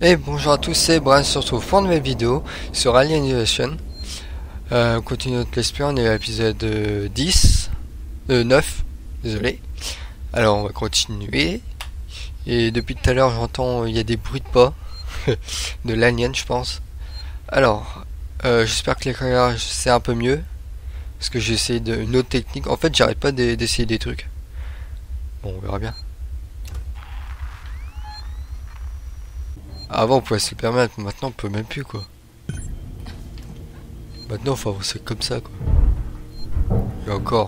Et bonjour à tous, c'est Brian, on se retrouve pour une nouvelle vidéo sur Alien Isolation. On continue notre let's play, on est à l'épisode 10, 9, désolé. Alors on va continuer. Et depuis tout à l'heure j'entends, il y a des bruits de pas de l'alien je pense. Alors, j'espère que l'éclairage c'est un peu mieux. Parce que j'ai essayé une autre technique. En fait j'arrête pas d'essayer des trucs. Bon on verra bien. Avant on pouvait se le permettre, maintenant on peut même plus quoi. Maintenant faut avancer comme ça quoi. Et encore.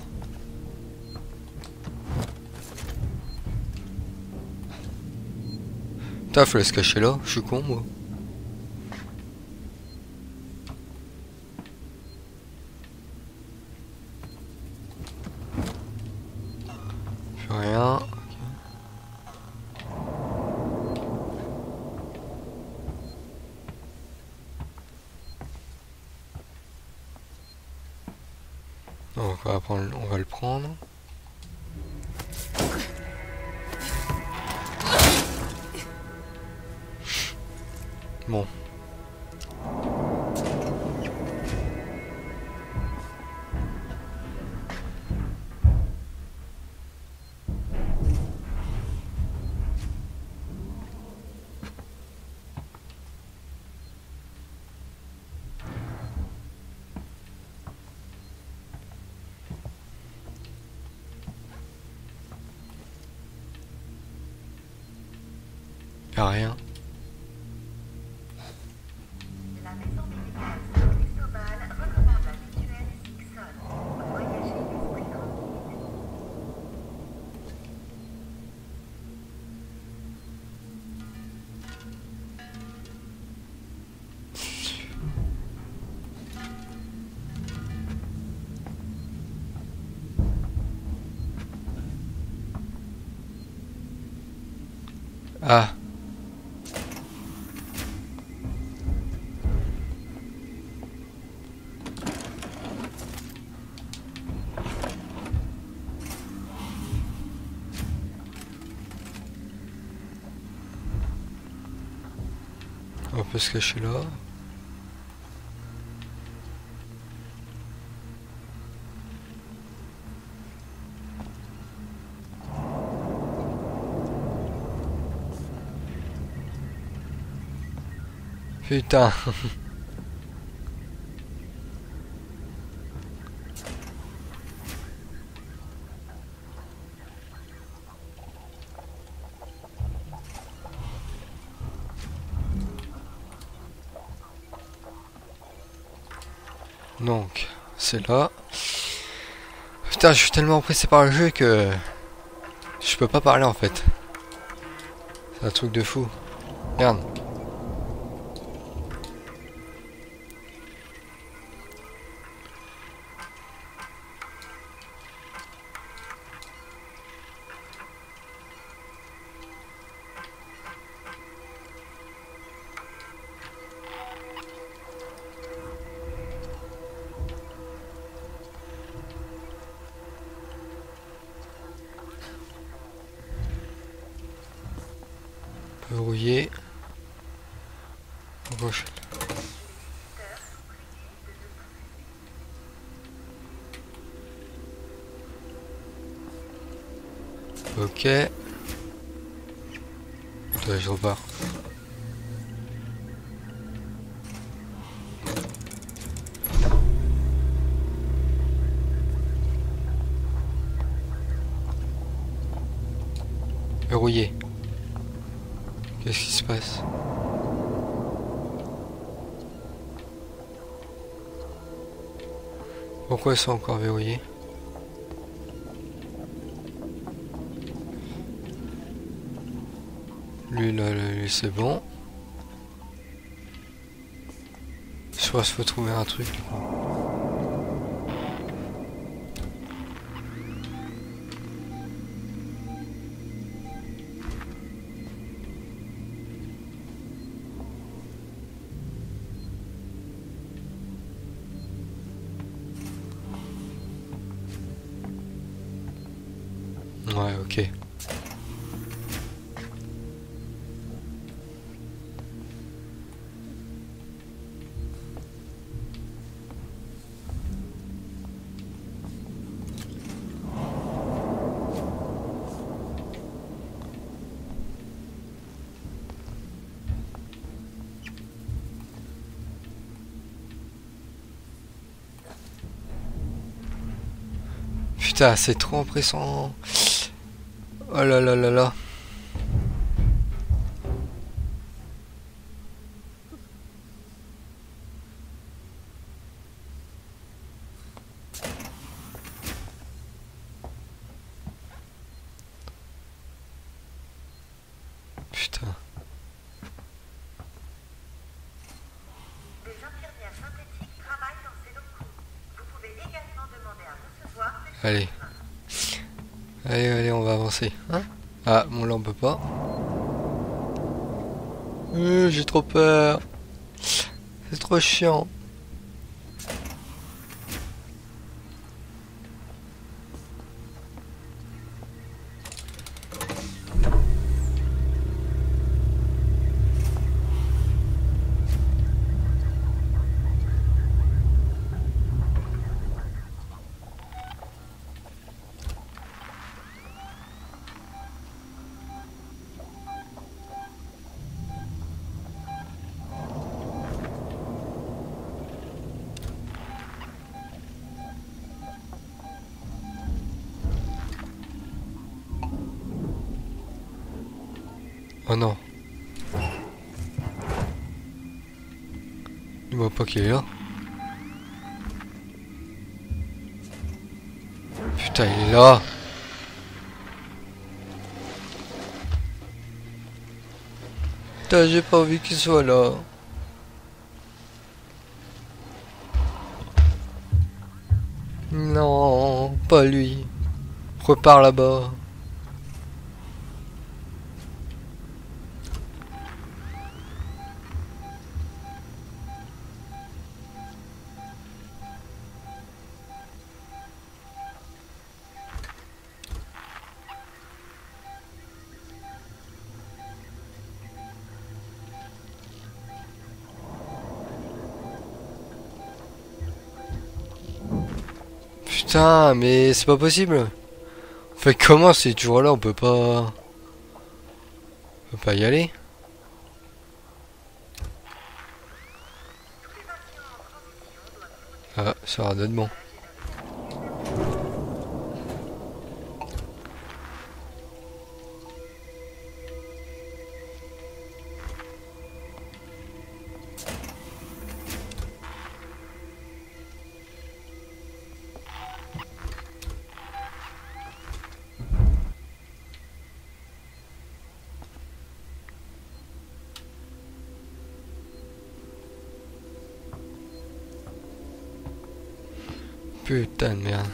Putain fallait se cacher là, je suis con moi. Plus rien. Donc on va le prendre. Bon. Y'a rien. La maison médicale Saint-Cristóbal recommande la mutuelle Sixon pour voyager l'esprit tranquille. Ah. On peut se cacher là. Putain. Donc, c'est là. Putain, je suis tellement pressé par le jeu que je peux pas parler en fait. C'est un truc de fou. Regarde. Verrouillé. À gauche. Ok. Attends, je repars. Verrouillé. Qu'est-ce qui se passe? Pourquoi ils sont encore verrouillés? Lui là, lui c'est bon. Je pense qu'il faut trouver un truc du coup. Ouais, ok. Putain, c'est trop impressionnant. Oh là là là là. Putain. Des infirmières synthétiques travaillent dans ces locaux. Vous pouvez également demander à recevoir des Allez. Allez, allez, on va avancer. Hein? Ah, bon là on peut pas. J'ai trop peur. C'est trop chiant. Oh non. Il voit pas qu'il est là. Putain, il est là. Putain, j'ai pas envie qu'il soit là. Non, pas lui. Repars là-bas. Putain, mais c'est pas possible. Fait comment c'est toujours là, on peut pas... On peut pas y aller. Ah, ça aura d'autres bon. Putain de merde.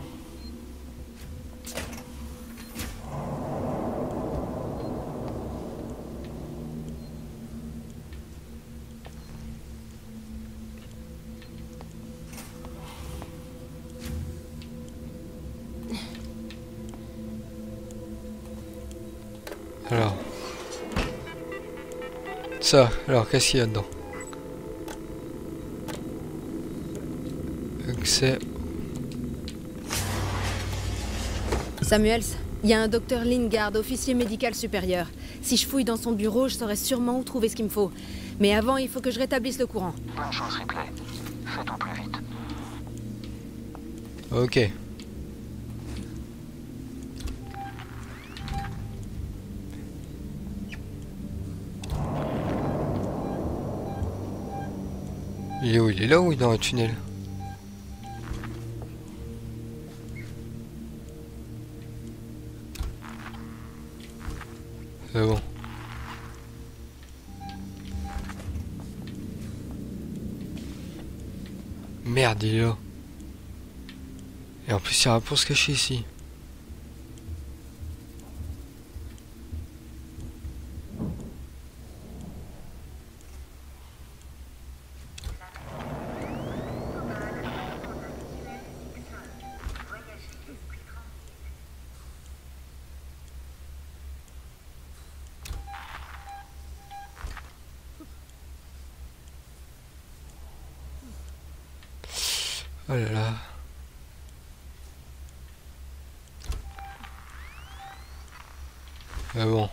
Alors. Ça, alors qu'est-ce qu'il y a dedans? Accès. Samuels, il y a un docteur Lingard, officier médical supérieur. Si je fouille dans son bureau, je saurai sûrement où trouver ce qu'il me faut. Mais avant, il faut que je rétablisse le courant. Bonne chance, Ripley. Faites au plus vite. Ok. Il est où? Il est là ou il est dans le tunnel? C'est bon. Merde, il est là. Et en plus, il y a un pour se cacher ici. Oh là là. Ah bon.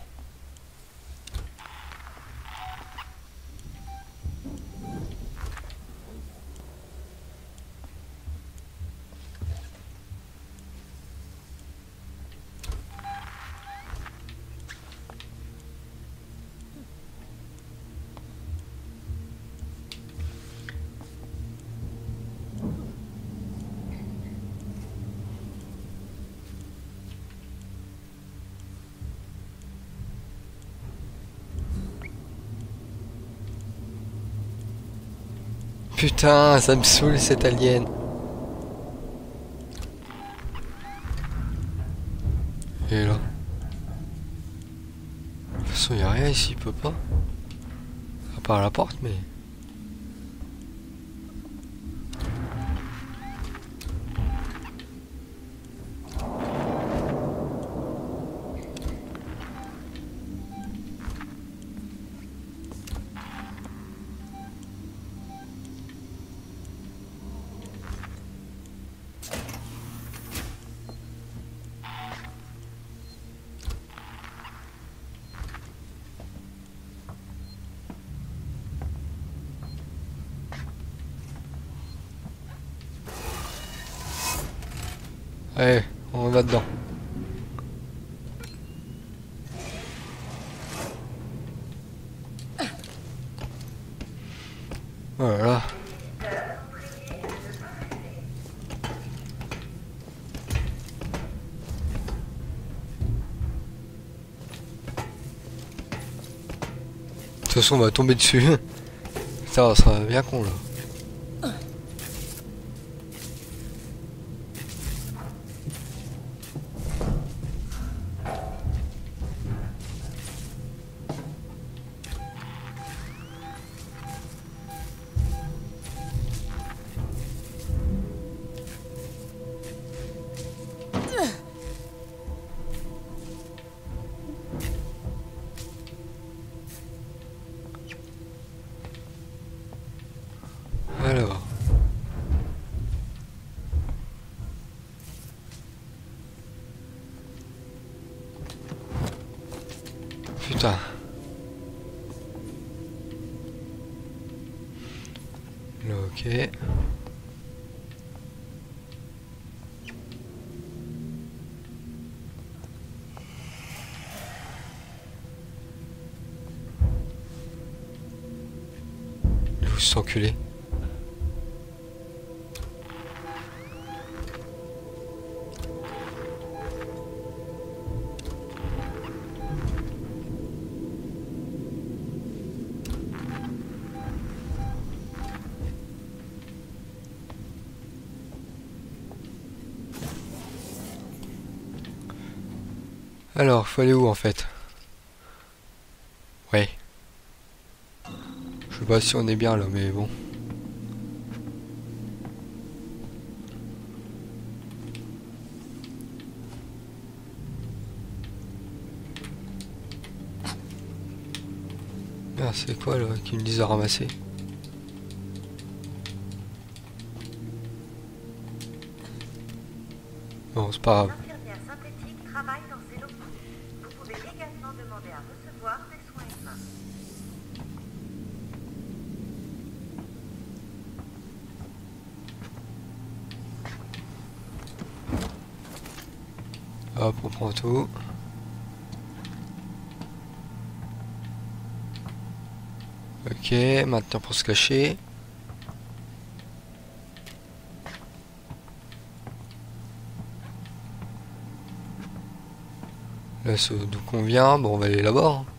Putain, ça me saoule cette alien. Et là. De toute façon, il n'y a rien ici, il peut pas. À part la porte, mais. Allez, on va dedans. Voilà. De toute façon, on va tomber dessus. Ça sera bien con là. Alors. Putain. Là, ok. Il faut s'enculer. Alors, faut aller où en fait? Ouais. Je sais pas si on est bien là, mais bon. Ah, c'est quoi là qui me disent à ramasser? Bon, c'est pas grave. L'infirmière synthétique travaille dans ces locaux. Vous pouvez également demander à recevoir des soins humains. Hop, on prend tout. Ok, maintenant pour se cacher. Là, c'est d'où qu'on vient. Bon, on va aller là-bas. Hein.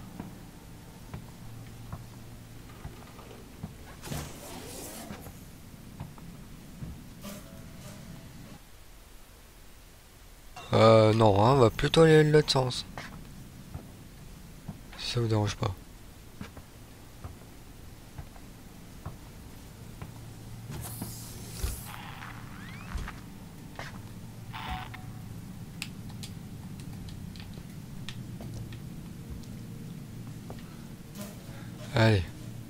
Non, hein, on va plutôt aller de l'autre sens. Si ça vous dérange pas. Allez.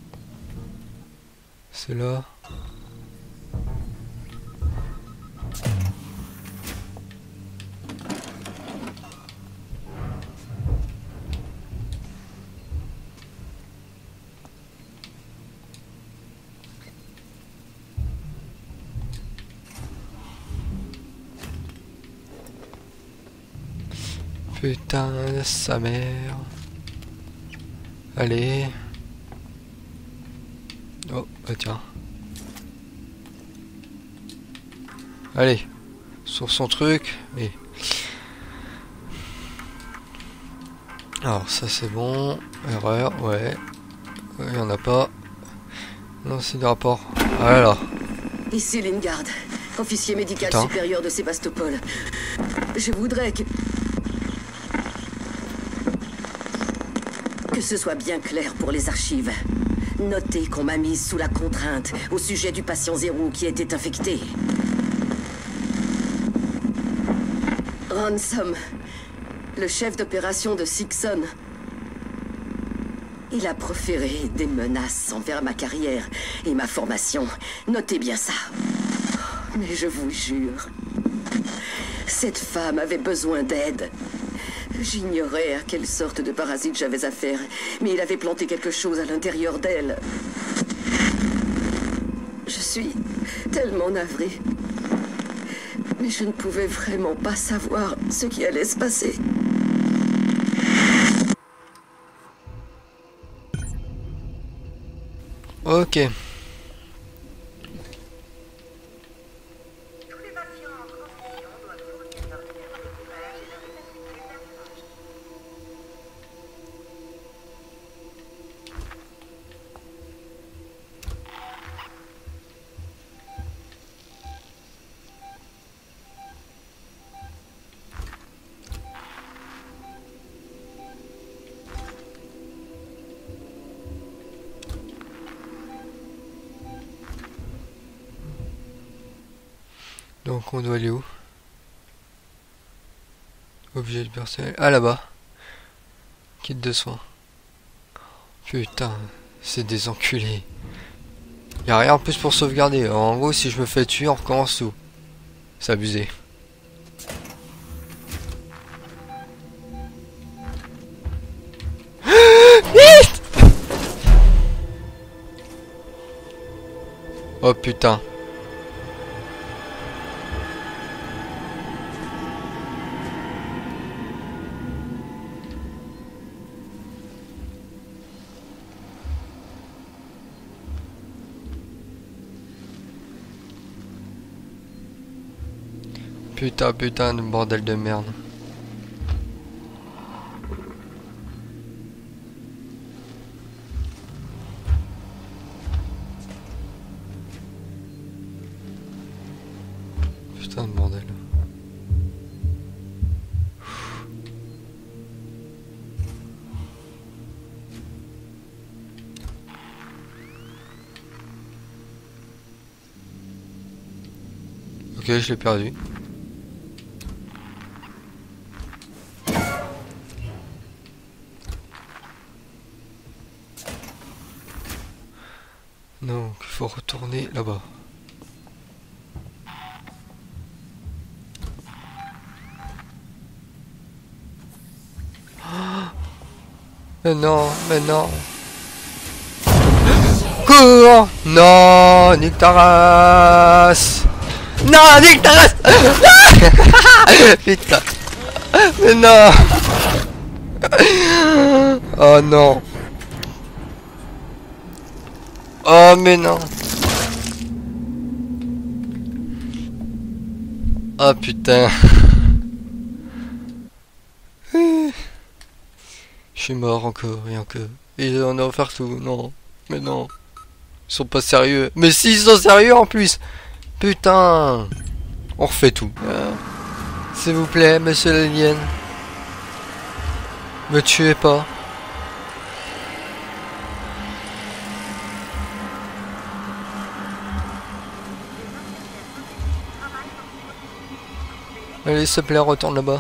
C'est là. Putain de sa mère. Allez. Oh, bah tiens. Allez. Sur son truc. Et... alors ça c'est bon. Erreur, ouais. Il y en a pas. Non, c'est des rapports. Ah là. Ici Lingard, officier médical Putain. supérieur de Sébastopol. Je voudrais que ce soit bien clair pour les archives. Notez qu'on m'a mise sous la contrainte au sujet du patient zéro qui était infecté. Ransom, le chef d'opération de Sixon, il a proféré des menaces envers ma carrière et ma formation. Notez bien ça. Mais je vous jure, cette femme avait besoin d'aide. J'ignorais à quelle sorte de parasite j'avais affaire, mais il avait planté quelque chose à l'intérieur d'elle. Je suis tellement navrée. Mais je ne pouvais vraiment pas savoir ce qui allait se passer. Ok. Tous les patients en transition doivent fournir leur numéro d'équipage et leur identité personnelle. Donc on doit aller où? Objet de personnel. Ah là-bas. Kit de soins. Putain, c'est des enculés. Y'a rien en plus pour sauvegarder. En gros, si je me fais tuer, on recommence tout. C'est abusé. Vite! Oh putain. Putain de bordel de merde. Putain de bordel. Ok, je l'ai perdu. Donc, il faut retourner là-bas. Mais non, mais non. Cours! Non, nique ta race! Non, nique ta race! Putain! Mais non! Oh non! Oh mais non. Oh putain. Je suis mort encore et encore. Et on a offert tout. Non. Mais non. Ils sont pas sérieux. Mais si, ils sont sérieux en plus. Putain. On refait tout. S'il vous plaît, monsieur l'alien. Me tuez pas. Allez, s'il te plaît, retourne là-bas.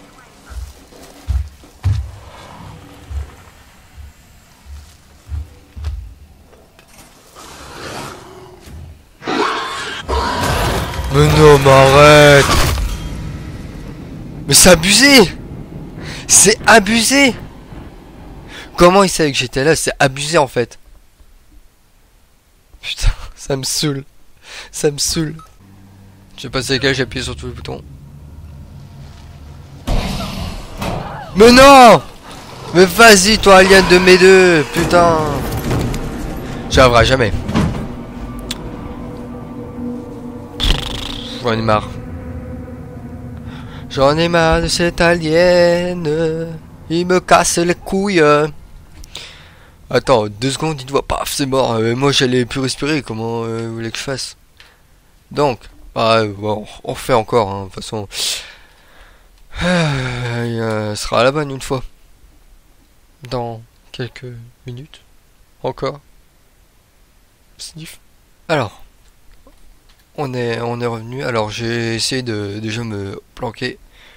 Mais non, mais arrête. Mais c'est abusé. C'est abusé. Comment il savait que j'étais là? C'est abusé en fait. Putain, ça me saoule. Ça me saoule. Je sais pas c'est lequel, j'ai appuyé sur tous les boutons. Mais non! Mais vas-y toi alien de mes deux, putain! J'y arriverai jamais. J'en ai marre. J'en ai marre de cette alien. Il me casse les couilles. Attends, 2 secondes, il doit paf, c'est mort. Moi, j'allais plus respirer. Comment vous voulez que je fasse? Donc, bon, on refait encore. Hein, de toute façon, il sera à la bonne une fois. Dans quelques minutes. Encore. Sniff. Alors, on est revenu. Alors, j'ai essayé de déjà me planquer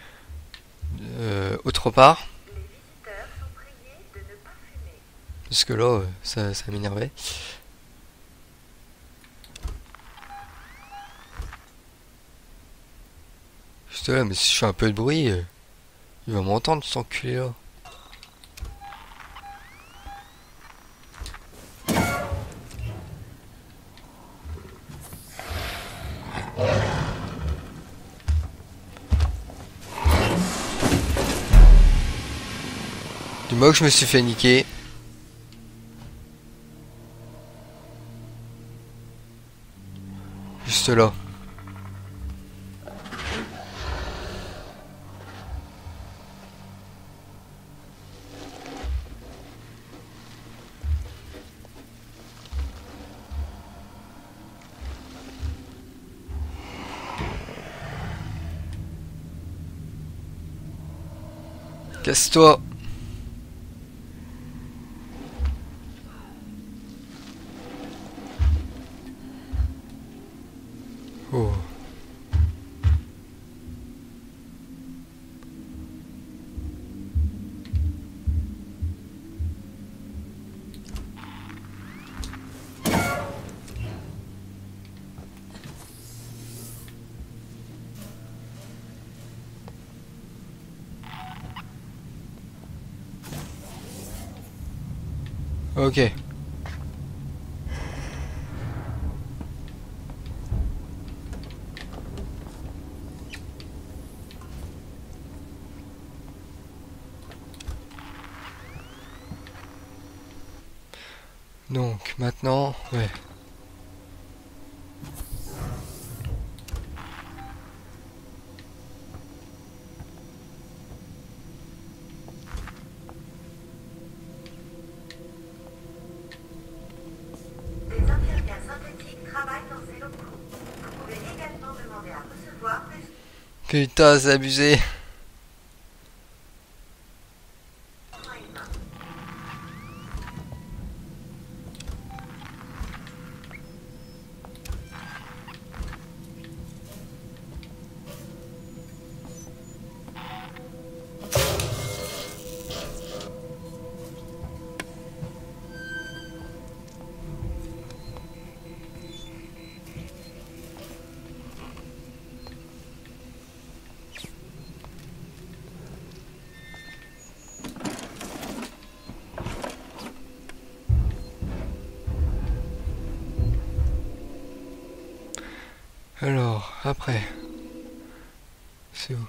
autre part. Les visiteurs sont priés de ne pas fumer. Parce que là, ça m'énervait. Juste là, mais si je fais un peu de bruit, il va m'entendre, cet enculé là. Du moment que je me suis fait niquer. Juste là. Casse-toi. Oh. Ok. Donc maintenant, ouais. Des infirmières synthétiques travaillent dans ces locaux. Vous pouvez également demander à recevoir des Putain, c'est abusé. soins humains. Alors, après. C'est où?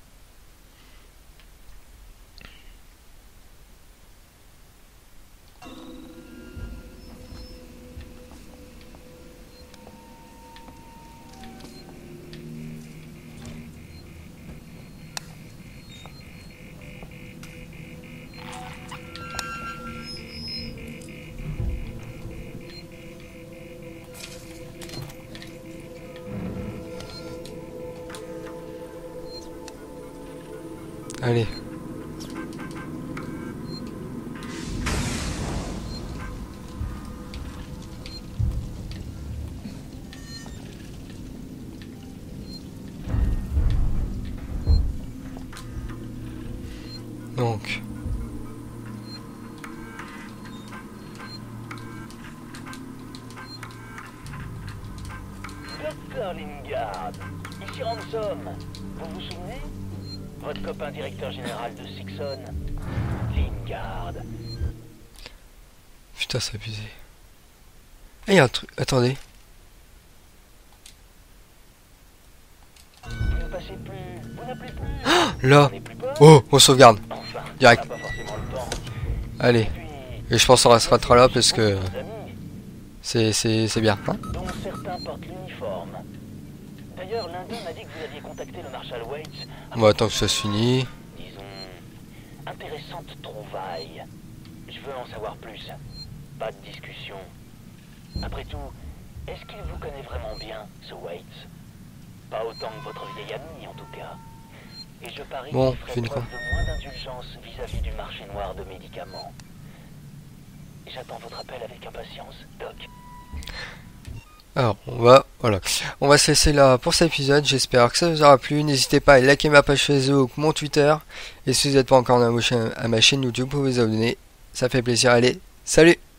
Allez. Donc. Docteur Lingard, ici Ransom. Vous vous souvenez? Votre copain directeur général de Sixon, Lingard. Putain, c'est abusé. Eh, y a un truc. Attendez. Vous ne passez plus, vous n'appelez plus. Là. Vous n'avez plus peur? Oh, on sauvegarde. Enfin, Direct. on n'a pas forcément le temps. Allez. Et puis, Et je pense qu'on restera là parce que vos amis, c'est bien. Hein, dont certains portent l'uniforme. D'ailleurs, l'un d'eux m'a dit que vous aviez contacté le Marshal Waits. on va attendre que ça se finisse. Disons, intéressante trouvaille. Je veux en savoir plus. Pas de discussion. Après tout, est-ce qu'il vous connaît vraiment bien, ce Waits? Pas autant que votre vieil ami, en tout cas. Et je parie Bon, qu'il ferait fini, preuve quoi. de moins d'indulgence vis-à-vis du marché noir de médicaments. J'attends votre appel avec impatience, Doc. Alors, on va se laisser là pour cet épisode. J'espère que ça vous aura plu. N'hésitez pas à liker ma page Facebook, mon Twitter. Et si vous n'êtes pas encore à ma chaîne YouTube, vous pouvez vous abonner. Ça fait plaisir. Allez, salut!